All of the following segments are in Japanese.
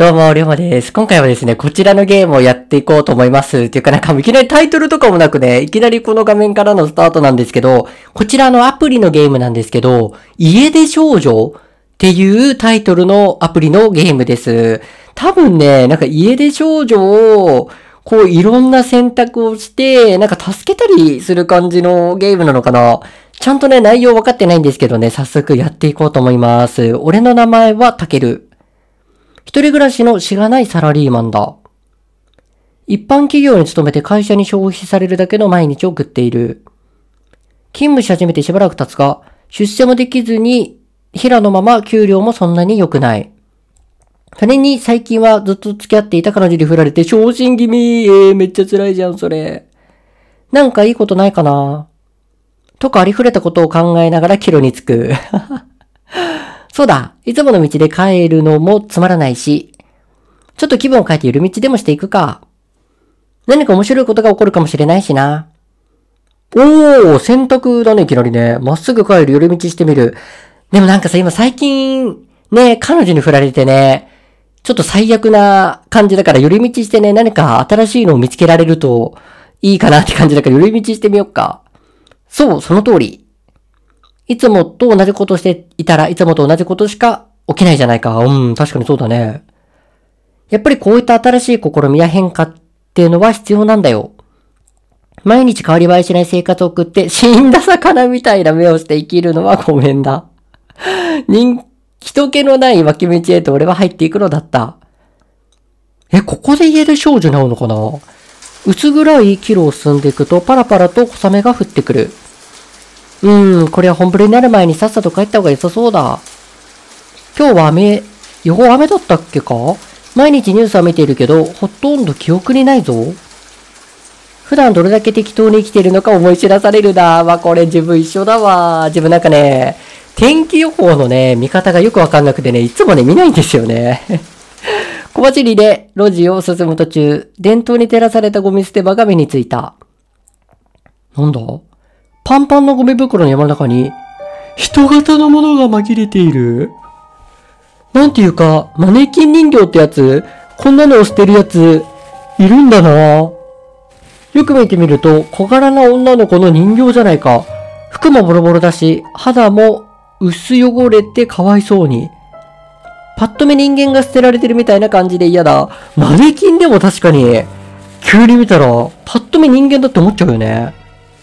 どうも、りょうまです。今回はですね、こちらのゲームをやっていこうと思います。っていうかいきなりタイトルとかもなくね、いきなりこの画面からのスタートなんですけど、こちらのアプリのゲームなんですけど、家出少女っていうタイトルのアプリのゲームです。多分ね、家出少女を、いろんな選択をして、助けたりする感じのゲームなのかな。ちゃんとね、内容分かってないんですけどね、早速やっていこうと思います。俺の名前はたける。一人暮らしのしがないサラリーマンだ。一般企業に勤めて会社に消費されるだけの毎日を送っている。勤務し始めてしばらく経つが、出世もできずに平のまま給料もそんなに良くない。それに最近はずっと付き合っていた彼女に振られて昇進気味。めっちゃ辛いじゃん、それ。なんかいいことないかなとかありふれたことを考えながら帰路に着く。そうだ、いつもの道で帰るのもつまらないし、ちょっと気分を変えて寄り道でもしていくか。何か面白いことが起こるかもしれないしな。選択だね、いきなりね。まっすぐ帰る、寄り道してみる。でも今最近、ね、彼女に振られてね、ちょっと最悪な感じだから寄り道してね、何か新しいのを見つけられるといいかなって感じだから寄り道してみよっか。そう、その通り。いつもと同じことしていたらいつもと同じことしか起きないじゃないか。確かにそうだね。やっぱりこういった新しい試みや変化っていうのは必要なんだよ。毎日変わり映えしない生活を送って死んだ魚みたいな目をして生きるのはごめんだ。人気のない脇道へと俺は入っていくのだった。ここで家出少女に会うのかな？薄暗い岐路を進んでいくとパラパラと小雨が降ってくる。これは本降りになる前にさっさと帰った方が良さそうだ。今日は予報雨だったっけか？毎日ニュースは見ているけど、ほとんど記憶にないぞ。普段どれだけ適当に生きているのか思い知らされるな。これ自分一緒だわ。自分天気予報のね、見方がよくわかんなくてね、いつもね、見ないんですよね。小走りで路地を進む途中、電灯に照らされたゴミ捨て場が目についた。なんだ？パンパンのゴミ袋の山の中に、人型のものが紛れている。なんていうか、マネキン人形ってやつ、こんなのを捨てるやつ、いるんだな。よく見てみると、小柄な女の子の人形じゃないか。服もボロボロだし、肌も薄汚れてかわいそうに。パッと見人間が捨てられてるみたいな感じで嫌だ。マネキンでも確かに、急に見たら、パッと見人間だって思っちゃうよね。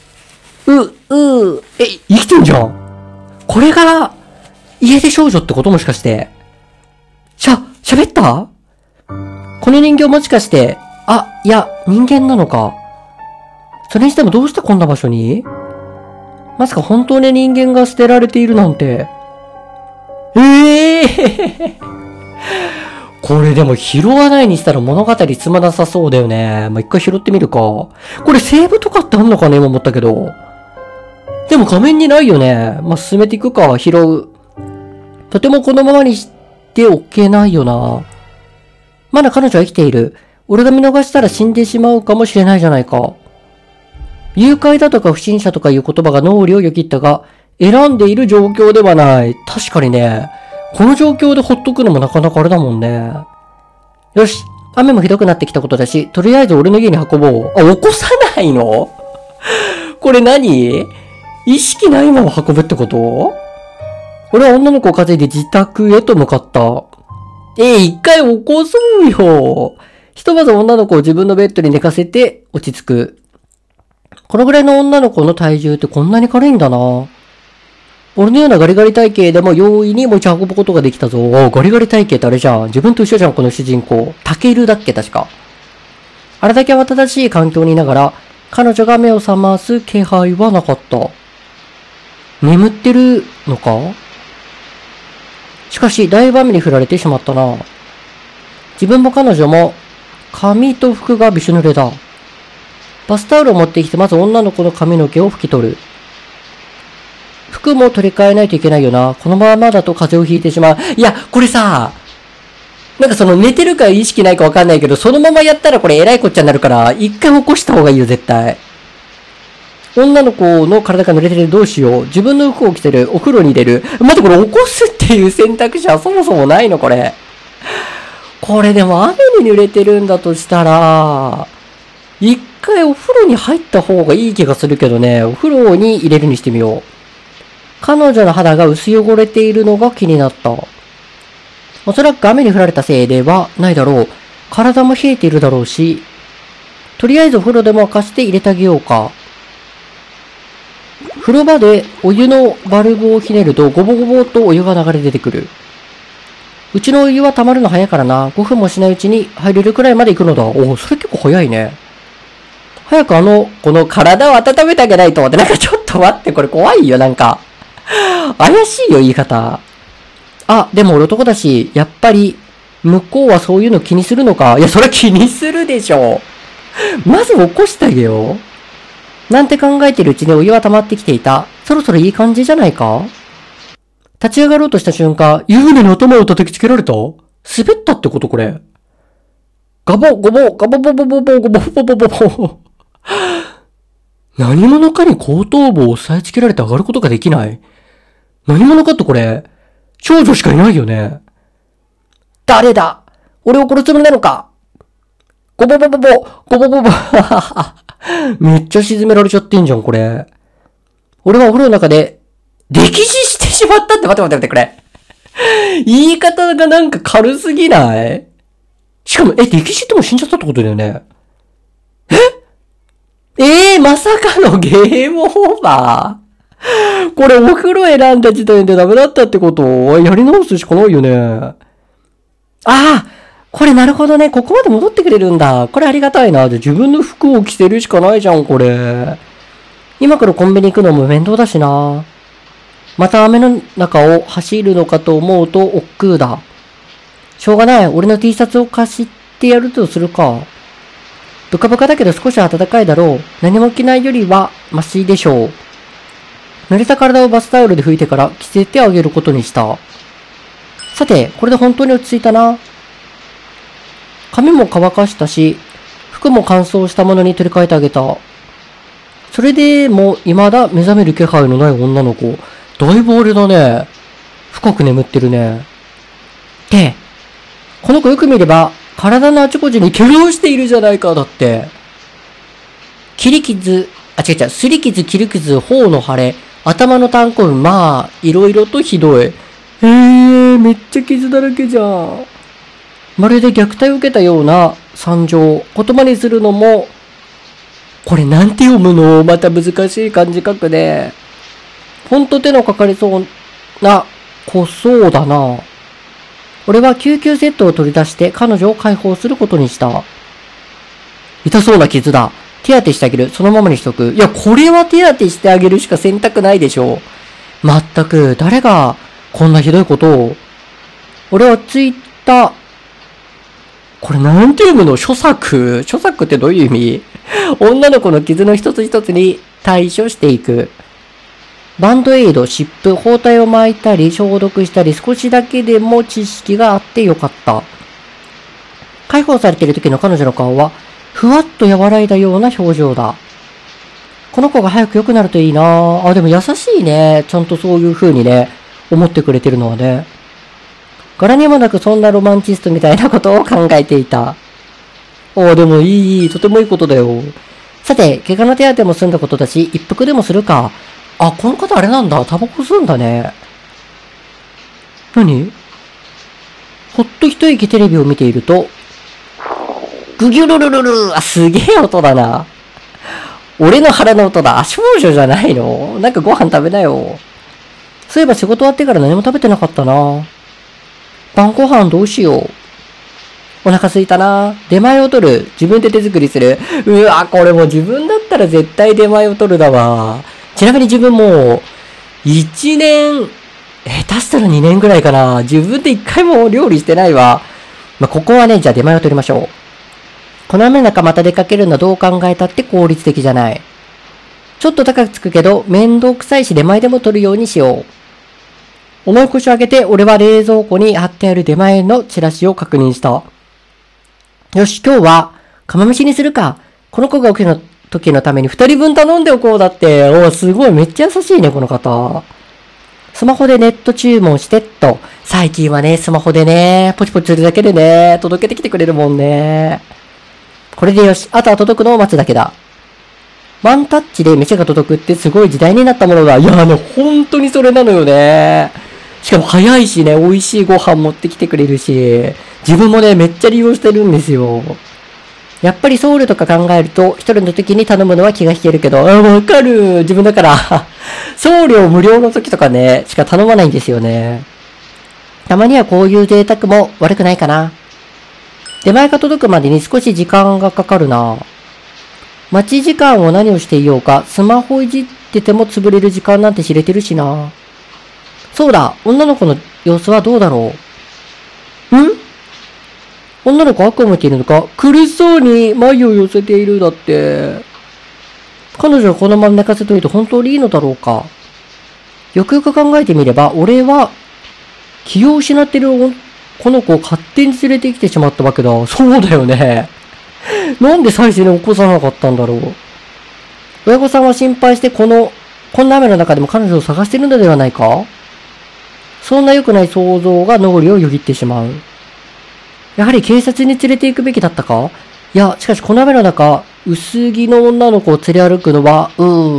生きてんじゃん。これが、家出少女ってこともしかして。喋ったこの人形もしかして、いや、人間なのか。それにしてもどうしてこんな場所に？まさか本当に人間が捨てられているなんて。これでも拾わないにしたら物語つまなさそうだよね。一回拾ってみるか。これセーブとかってあんのかね今思ったけど。でも画面にないよね。進めていくか、拾う。とてもこのままにしておけないよな。まだ彼女は生きている。俺が見逃したら死んでしまうかもしれないじゃないか。誘拐だとか不審者とかいう言葉が脳裏をよぎったが、選んでいる状況ではない。確かにね。この状況でほっとくのもなかなかあれだもんね。よし。雨もひどくなってきたことだし、とりあえず俺の家に運ぼう。起こさないの？これ何？意識ないまま運ぶってこと？俺は女の子を担いで自宅へと向かった。一回起こそうよ。ひとまず女の子を自分のベッドに寝かせて落ち着く。このぐらいの女の子の体重ってこんなに軽いんだな。俺のようなガリガリ体型でも容易に持ち運ぶことができたぞ。ガリガリ体型ってあれじゃん。自分と一緒じゃん、この主人公。タケルだっけ、確か。あれだけ慌ただしい環境にいながら、彼女が目を覚ます気配はなかった。眠ってるのか？しかし、だいぶ雨に降られてしまったな。自分も彼女も、髪と服がびしょ濡れだ。バスタオルを持ってきて、まず女の子の髪の毛を拭き取る。服も取り替えないといけないよな。このままだと風邪をひいてしまう。いや、これさ、寝てるか意識ないかわかんないけど、そのままやったらこれ偉いこっちゃになるから、一回起こした方がいいよ、絶対。女の子の体が濡れてる。どうしよう。自分の服を着てる。お風呂に入れる。待って、これ起こすっていう選択肢はそもそもないのこれ。 これでも雨に濡れてるんだとしたら、一回お風呂に入った方がいい気がするけどね。お風呂に入れるにしてみよう。彼女の肌が薄汚れているのが気になった。おそらく雨に降られたせいではないだろう。体も冷えているだろうし、とりあえずお風呂でも沸かして入れてあげようか。風呂場でお湯のバルブをひねるとゴボゴボとお湯が流れ出てくる。うちのお湯は溜まるの早いからな。5分もしないうちに入れるくらいまで行くのだ。おお、それ結構早いね。早くこの体を温めてあげないと。なんかちょっと待って、これ怖いよ、なんか。怪しいよ、言い方。あ、でも俺男だし、やっぱり、向こうはそういうの気にするのか。いや、それは気にするでしょ。まず起こしてあげよう。なんて考えてるうちにお湯は溜まってきていた。そろそろいい感じじゃないか？立ち上がろうとした瞬間、湯船に頭を叩きつけられた？滑ったってことこれ。ガボ、ゴボ、ガボボボボボ、ゴボボボボボ。何者かに後頭部を押さえつけられて上がることができない。何者かってこれ、少女しかいないよね。誰だ？俺を殺すつもりなのか？ゴボボボボ、ゴボボボ。めっちゃ沈められちゃってんじゃん、これ。俺はお風呂の中で、溺死してしまったって、待って、これ。言い方がなんか軽すぎない？しかも、溺死ってもう死んじゃったってことだよね。まさかのゲームオーバー。これお風呂選んだ時点でダメだったってこと？やり直すしかないよね。ああ、これなるほどね。ここまで戻ってくれるんだ。これありがたいな。自分の服を着せるしかないじゃん、これ。今からコンビニ行くのも面倒だしな。また雨の中を走るのかと思うと億劫だ。しょうがない。俺の T シャツを貸してやるとするか。ブカブカだけど少し暖かいだろう。何も着ないよりはマシでしょう。濡れた体をバスタオルで拭いてから着せてあげることにした。さて、これで本当に落ち着いたな。髪も乾かしたし、服も乾燥したものに取り替えてあげた。それでも未だ目覚める気配のない女の子。だいぶあれだね。深く眠ってるね。で、この子よく見れば、体のあちこちに怪我をしているじゃないか、だって。すり傷、切り傷、頬の腫れ、頭の炭鉱部、まあ、いろいろとひどい。めっちゃ傷だらけじゃん。まるで虐待を受けたような惨状。言葉にするのも、これなんて読むの？また難しい漢字書くね。ほんと手のかかりそうな、濃そうだな。俺は救急セットを取り出して彼女を解放することにした。痛そうな傷だ。手当てしてあげる。そのままにしとく。いや、これは手当てしてあげるしか選択ないでしょ。まったく、誰がこんなひどいことを。俺はついた。これなんて読むの？書作ってどういう意味？女の子の傷の一つ一つに対処していく。バンドエイド、湿布、包帯を巻いたり、消毒したり、少しだけでも知識があってよかった。解放されている時の彼女の顔は、ふわっと和らいだような表情だ。この子が早く良くなるといいなぁ。でも優しいね。ちゃんとそういう風にね、思ってくれてるのはね。柄にもなくそんなロマンチストみたいなことを考えていた。でもいい、とてもいいことだよ。さて、怪我の手当ても済んだことだし、一服でもするか。この方あれなんだ。タバコ吸うんだね。何？ほっと一息テレビを見ていると、ぐぎゅるるるる。すげえ音だな。俺の腹の音だ。少女じゃないの？なんかご飯食べなよ。そういえば仕事終わってから何も食べてなかったな。晩ご飯どうしよう。お腹空いたな。出前を取る。自分で手作りする。うわ、これもう自分だったら絶対出前を取るだわ。ちなみに自分も、1年、下手したら2年ぐらいかな。自分で1回も料理してないわ。ここはね、じゃあ出前を取りましょう。この雨の中また出かけるのはどう考えたって効率的じゃない。ちょっと高くつくけど、面倒くさいし出前でも取るようにしよう。重い腰を上げて、俺は冷蔵庫に貼ってある出前のチラシを確認した。よし、今日は、釜飯にするか。この子が起きる時のために2人分頼んでおこうだって。すごい、めっちゃ優しいね、この方。 スマホでネット注文してっと。最近はね、スマホでね、ポチポチするだけでね、届けてきてくれるもんね。これでよし。あとは届くのを待つだけだ。ワンタッチで飯が届くってすごい時代になったものだ。いや本当にそれなのよね。しかも早いしね、美味しいご飯持ってきてくれるし、自分もね、めっちゃ利用してるんですよ。やっぱり送料とか考えると、一人の時に頼むのは気が引けるけど、わかる。自分だから送料無料の時とかね、しか頼まないんですよね。たまにはこういう贅沢も悪くないかな。出前が届くまでに少し時間がかかるな。待ち時間を何をしていようか、スマホいじってても潰れる時間なんて知れてるしな。そうだ、女の子の様子はどうだろう。女の子悪を向いているのか、苦しそうに眉を寄せているだって。彼女はこのまま寝かせといて本当にいいのだろうか。よくよく考えてみれば、俺は気を失っているこの子を勝手に連れてきてしまったわけだ。そうだよね。なんで最初に起こさなかったんだろう。親御さんは心配してこんな雨の中でも彼女を探しているのではないか。そんな良くない想像が脳裏をよぎってしまう。やはり警察に連れて行くべきだったか。いや、しかしこの雨の中、薄着の女の子を連れ歩くのは、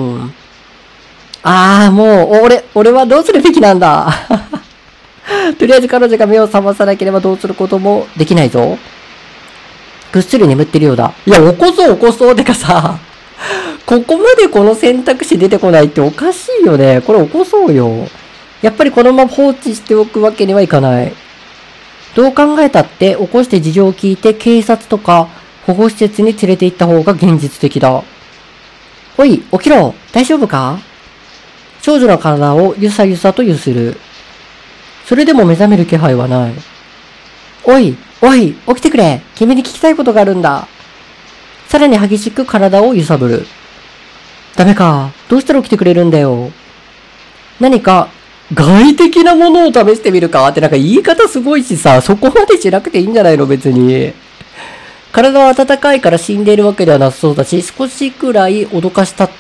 もう、俺はどうするべきなんだ。とりあえず彼女が目を覚まさなければどうすることもできないぞ。ぐっすり眠ってるようだ。いや、起こそう。てかさ、ここまでこの選択肢出てこないっておかしいよね。これ起こそうよ。やっぱりこのまま放置しておくわけにはいかない。どう考えたって起こして事情を聞いて警察とか保護施設に連れて行った方が現実的だ。おい、起きろ。大丈夫か。少女の体をゆさゆさと揺する。それでも目覚める気配はない。おい、起きてくれ。君に聞きたいことがあるんだ。さらに激しく体を揺さぶる。ダメか。どうしたら起きてくれるんだよ。何か外的なものを試してみるかってなんか言い方すごいしさ、そこまでしなくていいんじゃないの別に。体は温かいから死んでいるわけではなさそうだし、少しくらい脅かしたって。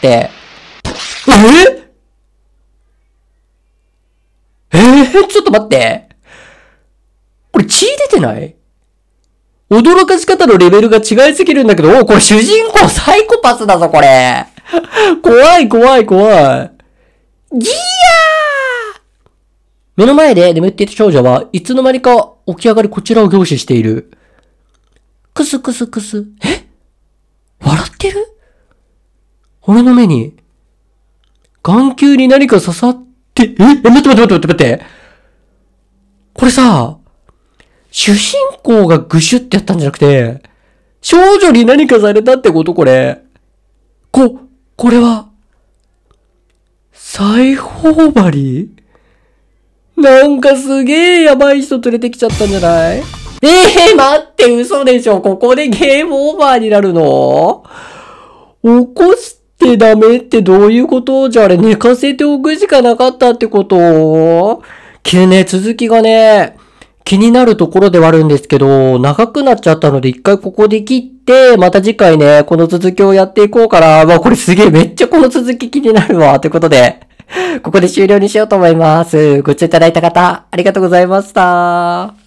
ちょっと待って。これ血出てない？驚かし方のレベルが違いすぎるんだけど、これ主人公サイコパスだぞ、これ。怖い。ギー目の前で眠っていた少女はいつの間にか起き上がりこちらを凝視している。クス。笑ってる？俺の目に、眼球に何か刺さって、待って。これさ、主人公がグシュってやったんじゃなくて、少女に何かされたってことこれ。これは、裁縫針？なんかすげえやばい人連れてきちゃったんじゃない？待って、嘘でしょ。ここでゲームオーバーになるの？起こしてダメってどういうこと？じゃああれ寝かせておくしかなかったってこと？続きがね、気になるところではあるんですけど、長くなっちゃったので一回ここで切って、また次回ね、この続きをやっていこうかな。これすげえめっちゃこの続き気になるわ。ということで、ここで終了にしようと思います。ご視聴いただいた方、ありがとうございました。